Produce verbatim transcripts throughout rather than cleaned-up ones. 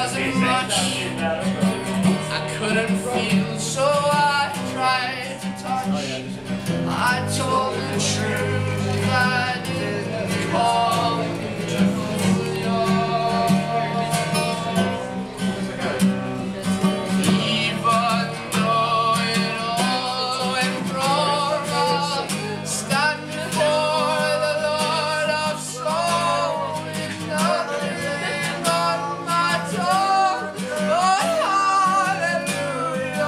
wasn't much I couldn't feel, so I tried to touch. I told the truth, I didn't call you. Even though it all went wrong, I'll stand before the Lord of Soul with nothing on my tongue. Oh, hallelujah.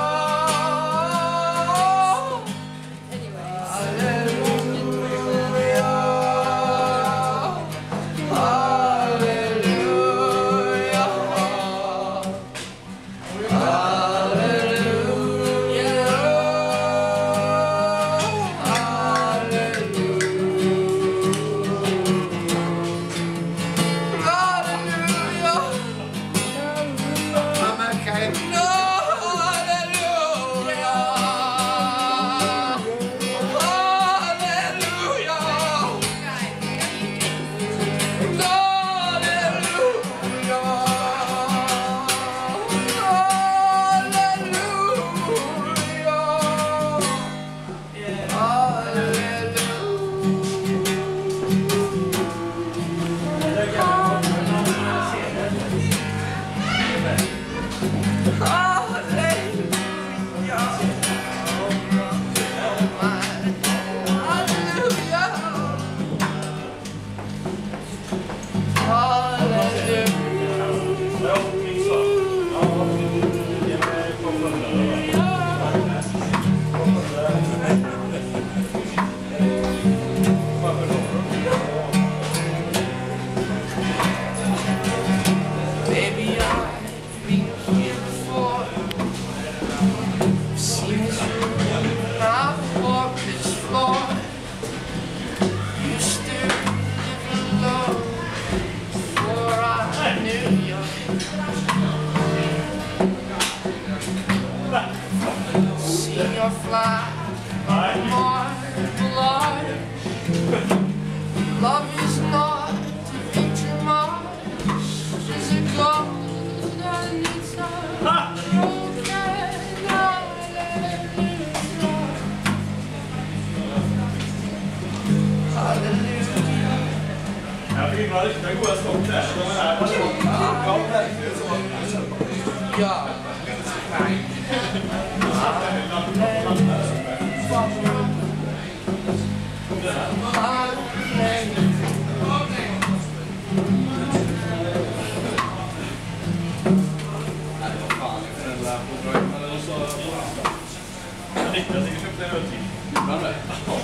Fly more blood. Love is not to be too much. Is it gold that needs a broken hallelujah. Ja. Jag tycker det är